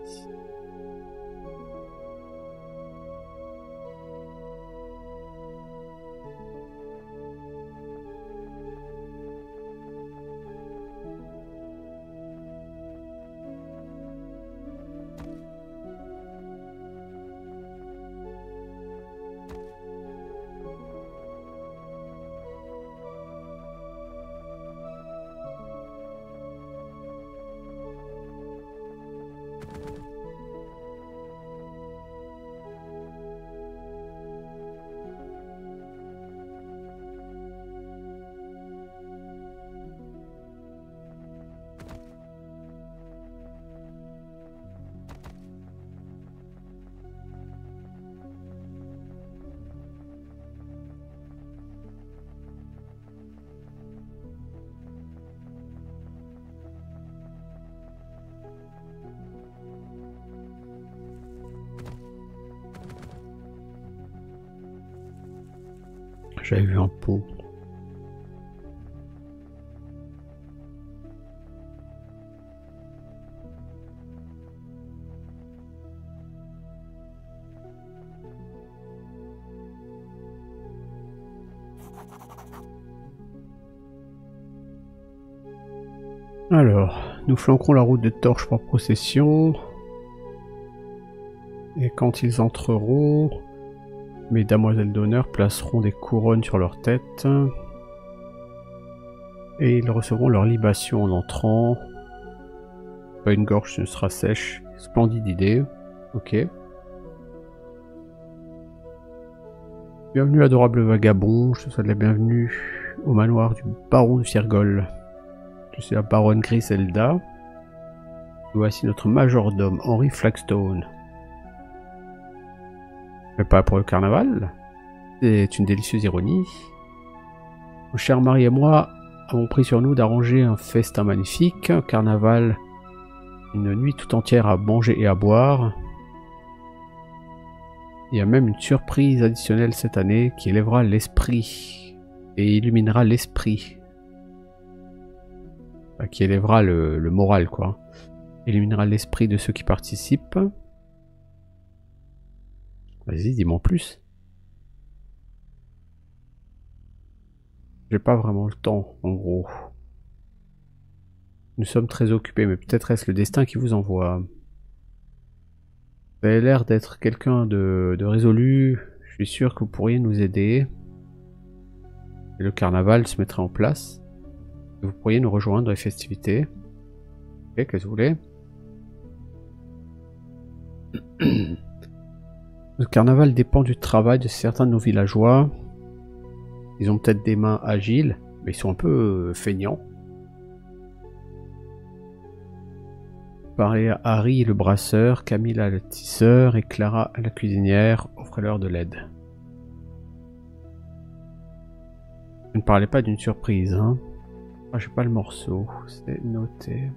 J'avais vu un pot. Alors, nous flanquerons la route de torches par procession. Et quand ils entreront, mes damoiselles d'honneur placeront des couronnes sur leur tête. Et ils recevront leur libation en entrant. Pas une gorge ne sera sèche. Splendide idée. Ok. Bienvenue adorable vagabond, je te souhaite la bienvenue au manoir du baron de Ciergol. Je suis la baronne Griselda. Voici notre majordome Henry Flagstone. Mais pas pour le carnaval. C'est une délicieuse ironie. Mon cher mari et moi avons pris sur nous d'arranger un festin magnifique, un carnaval, une nuit tout entière à manger et à boire. Il y a même une surprise additionnelle cette année qui élèvera l'esprit et illuminera l'esprit. Enfin, qui élèvera le, le moral, quoi. Illuminera l'esprit de ceux qui participent. Vas-y, dis-moi plus. J'ai pas vraiment le temps, en gros. Nous sommes très occupés, mais peut-être est-ce le destin qui vous envoie. Vous avez l'air d'être quelqu'un de, de résolu. Je suis sûr que vous pourriez nous aider. Et le carnaval se mettrait en place. Vous pourriez nous rejoindre dans les festivités. Ok, qu'est-ce que vous voulez? Le carnaval dépend du travail de certains de nos villageois. Ils ont peut-être des mains agiles, mais ils sont un peu euh, feignants. Parlez à Harry le brasseur, Camilla le tisseur et Clara la cuisinière. Offrez-leur de l'aide. Je ne parlais pas d'une surprise, hein. Ah, j'ai pas le morceau, c'est noté.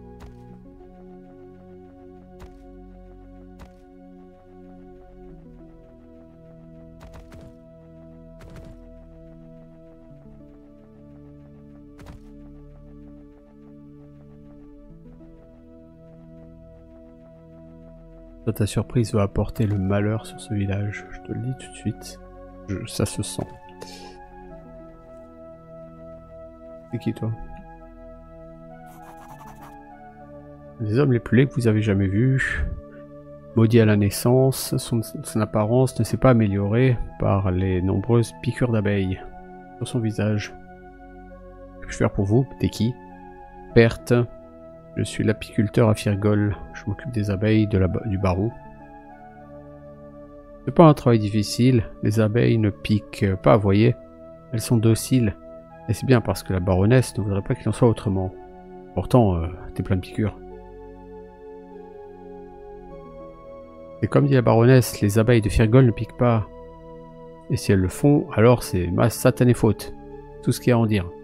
Toi, ta surprise va apporter le malheur sur ce village, je te le dis tout de suite. Je, ça se sent. C'est qui toi? Les hommes les plus laids que vous avez jamais vus. Maudit à la naissance, son, son apparence ne s'est pas améliorée par les nombreuses piqûres d'abeilles sur son visage. Que puis-je faire pour vous? T'es qui? Perte. Je suis l'apiculteur à Firgol. Je m'occupe des abeilles de la, du barreau. C'est pas un travail difficile. Les abeilles ne piquent pas, voyez. Elles sont dociles. Et c'est bien parce que la baronesse ne voudrait pas qu'il en soit autrement. Pourtant, euh, t'es plein de piqûres. Et comme dit la baronesse, les abeilles de Firgol ne piquent pas. Et si elles le font, alors c'est ma satanée faute. Tout ce qu'il y a à en dire.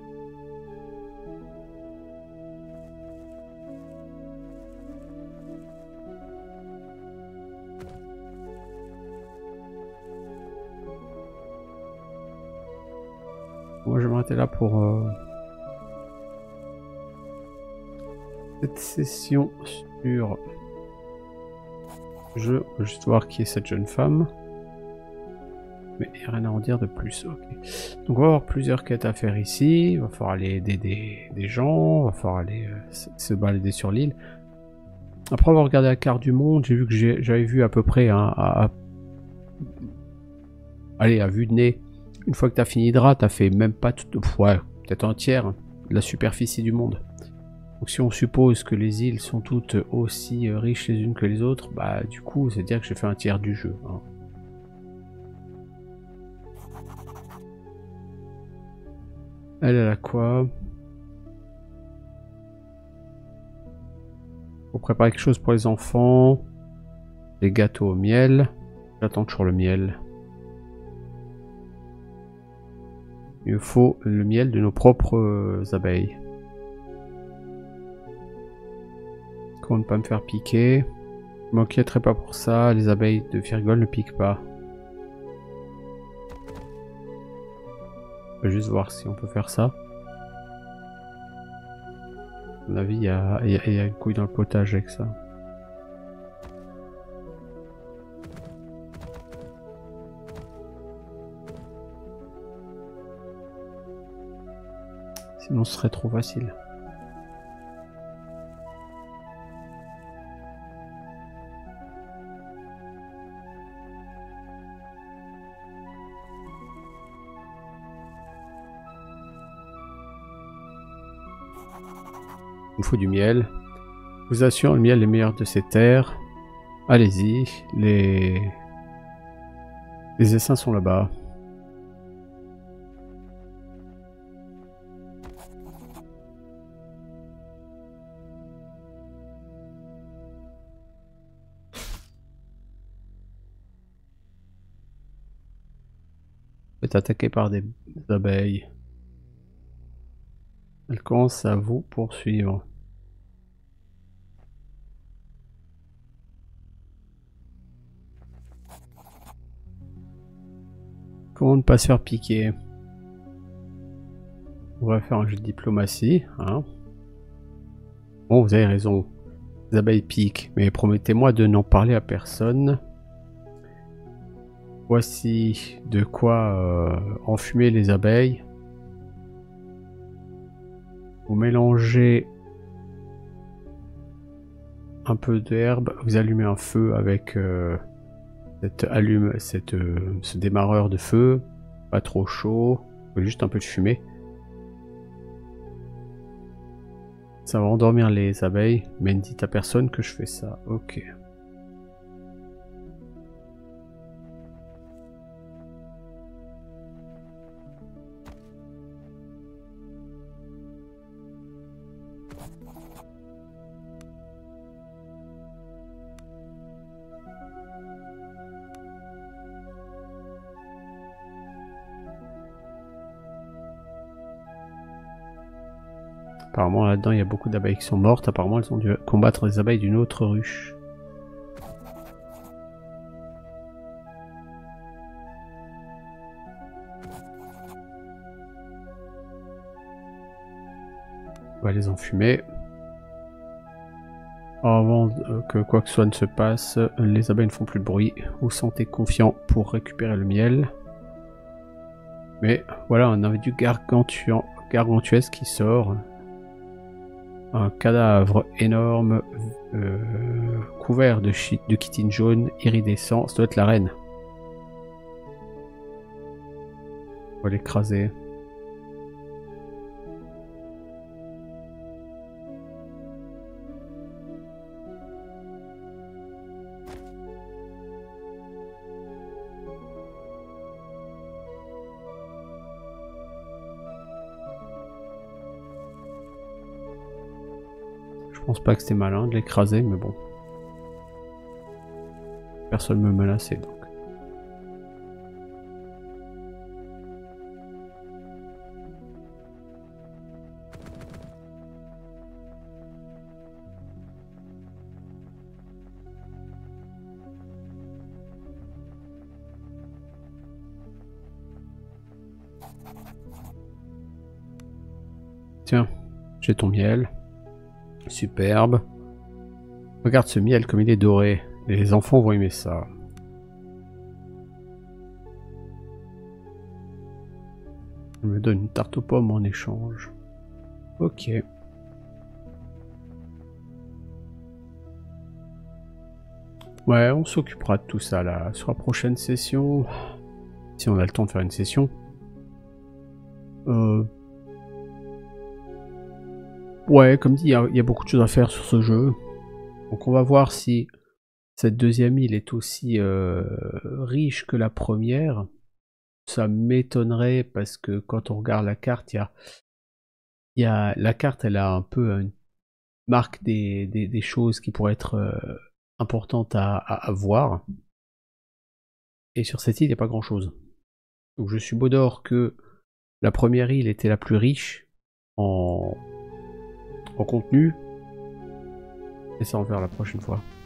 Moi je vais m'arrêter là pour euh, cette session sur jeu. On va juste voir qui est cette jeune femme. Mais il n'y a rien à en dire de plus. Okay. Donc on va avoir plusieurs quêtes à faire ici. Il va falloir aller aider des, des gens. Il va falloir aller euh, se balader sur l'île. Après avoir regardé la carte du monde, j'ai vu que j'avais vu à peu près hein, à, à... Allez, à vue de nez. Une fois que tu as fini Hydra, tu as fait même pas tout, ouais, peut-être un tiers de la superficie du monde. Donc si on suppose que les îles sont toutes aussi riches les unes que les autres, bah du coup, c'est dire que j'ai fait un tiers du jeu. Hein. Elle, elle a quoi? Faut préparer quelque chose pour les enfants. Des gâteaux au miel. J'attends toujours le miel. Il me faut le miel de nos propres abeilles. Comment ne pas me faire piquer? Je m'inquiéterai pas pour ça, les abeilles de Firgol ne piquent pas. On va juste voir si on peut faire ça. À mon avis, il y a, y, a, y a une couille dans le potage avec ça. Sinon ce serait trop facile. Il me faut du miel. Je vous assure, le miel est meilleur de ces terres. Allez-y, les... les essaims sont là-bas. Vous êtes attaqué par des abeilles. Elles commencent à vous poursuivre. Comment ne pas se faire piquer? On va faire un jeu de diplomatie. Hein. Bon, vous avez raison. Les abeilles piquent, mais promettez-moi de n'en parler à personne. Voici de quoi euh, enfumer les abeilles. Vous mélangez un peu d'herbe, vous allumez un feu avec euh, cette allume, cette, euh, ce démarreur de feu, pas trop chaud, juste un peu de fumée. Ça va endormir les abeilles, mais ne dites à personne que je fais ça. Ok. Apparemment là-dedans il y a beaucoup d'abeilles qui sont mortes, apparemment elles ont dû combattre les abeilles d'une autre ruche. On va les enfumer. Avant que quoi que ce soit ne se passe, les abeilles ne font plus de bruit. Vous sentez confiant pour récupérer le miel. Mais voilà un individu gargantuan, gargantuesque qui sort. Un cadavre énorme, euh, couvert de, de chitine jaune, iridescent. Ça doit être la reine. On va l'écraser. Je pense pas que c'était malin de l'écraser, mais bon. Personne me menaçait donc. Tiens, j'ai ton miel. Superbe. Regarde ce miel comme il est doré. Les enfants vont aimer ça. Il me donne une tarte aux pommes en échange. Ok. Ouais, on s'occupera de tout ça là sur la prochaine session. Si on a le temps de faire une session. Euh... Ouais, comme dit, il y, y a beaucoup de choses à faire sur ce jeu. Donc on va voir si cette deuxième île est aussi euh, riche que la première. Ça m'étonnerait parce que quand on regarde la carte, il y a, y a la carte, elle a un peu une marque des, des, des choses qui pourraient être euh, importantes à, à, à voir. Et sur cette île, il n'y a pas grand chose. Donc je suis beau d'or que la première île était la plus riche en en contenu, et ça on verra la prochaine fois.